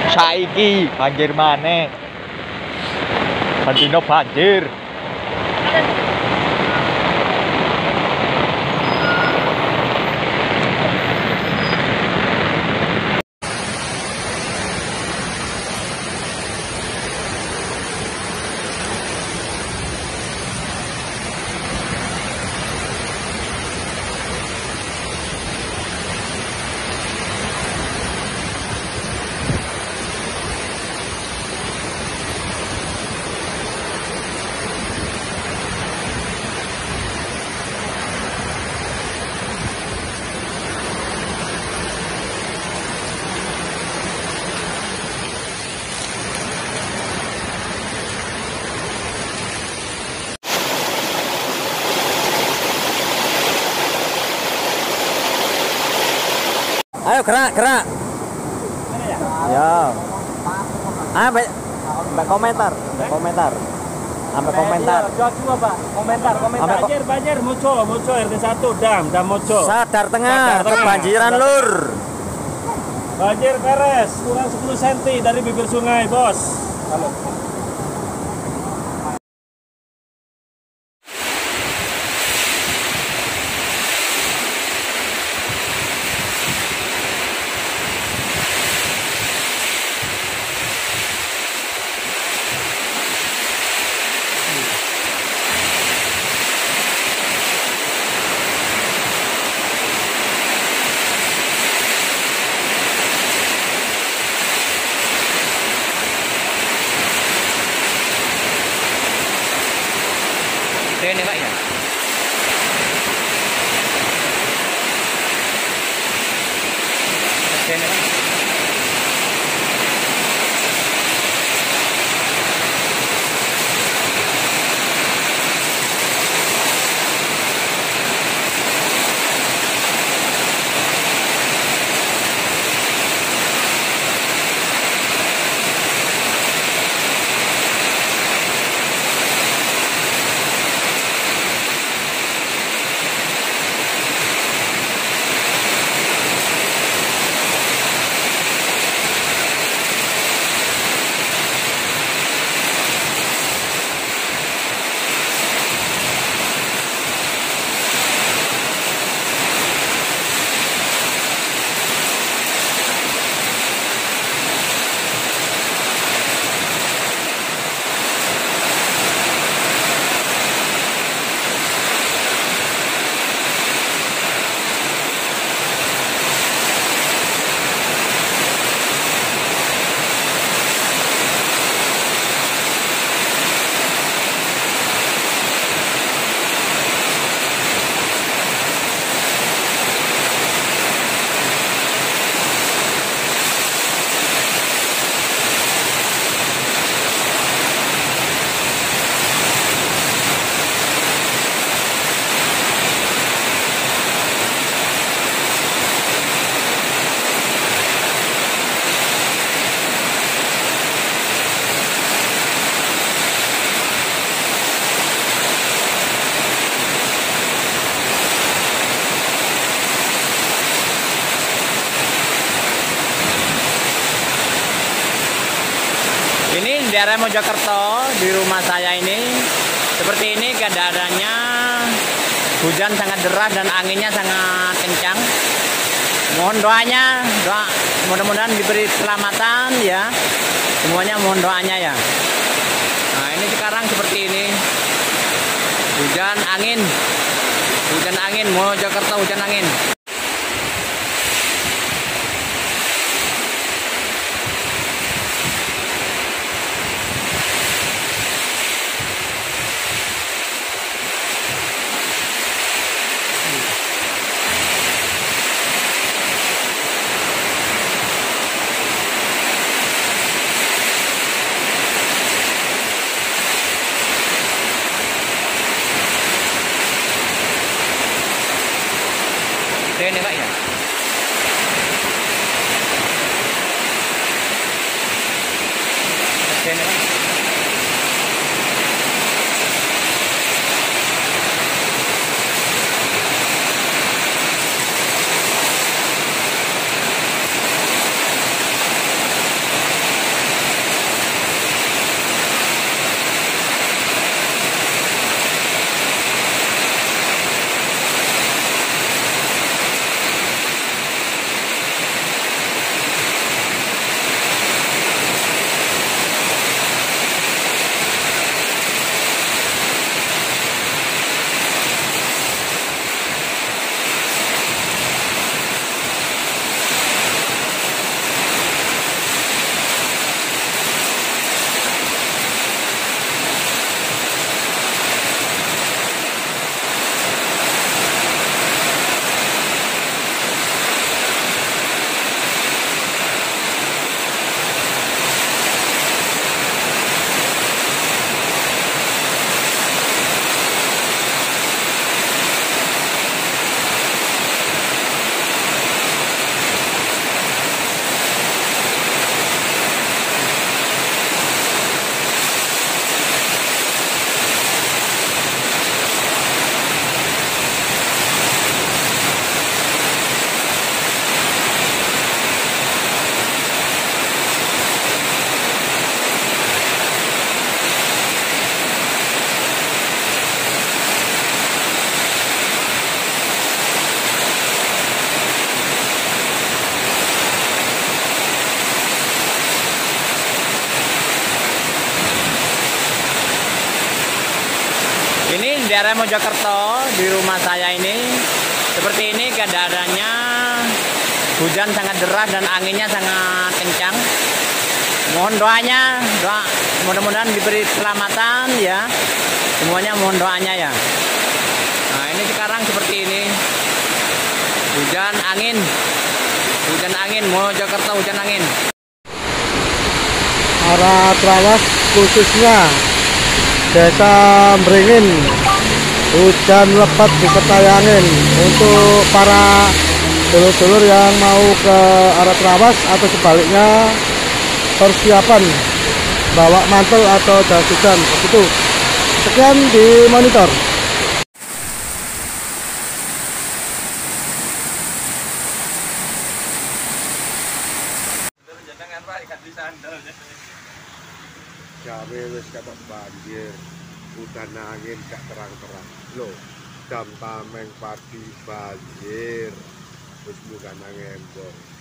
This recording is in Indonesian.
Saiki banjir maneh. Bendino banjir. Ayo gerak, gerak. Ya. Mbak komentar, komentar. Sampai komentar. Dua, Pak. Komentar. Banjir, Mojo RT 1, Dam Mojo. Sadar tengah, kebanjiran lur. Banjir beres, kurang 10 cm dari bibir sungai, Bos. Halo. Ini Pak ya. Ini Pak. Ini di daerah Mojokerto, di rumah saya ini seperti ini keadaannya. Hujan sangat deras dan anginnya sangat kencang. Mohon doanya, mudah-mudahan diberi keselamatan ya. Semuanya mohon doanya ya. Nah ini sekarang seperti ini. Hujan angin, Mojokerto hujan angin. Ini Pak ya. Ini Pak. daerah Mojokerto di rumah saya ini. Seperti ini keadaannya, hujan sangat deras dan anginnya sangat kencang. Mohon doanya, mudah-mudahan diberi keselamatan ya. Semuanya mohon doanya ya. Nah ini sekarang seperti ini, hujan angin, Mojokerto hujan angin. Arah Trawas khususnya Desa Beringin, hujan lebat disertai angin. Untuk para dulur-dulur yang mau ke arah Trawas atau sebaliknya, persiapan bawa mantel atau jas hujan begitu. Sekian di monitor. Gawe wis ketok banjir, udan angin gak terang-terang. Loh, jam tameng pagi banjir, wis bukan ngembor.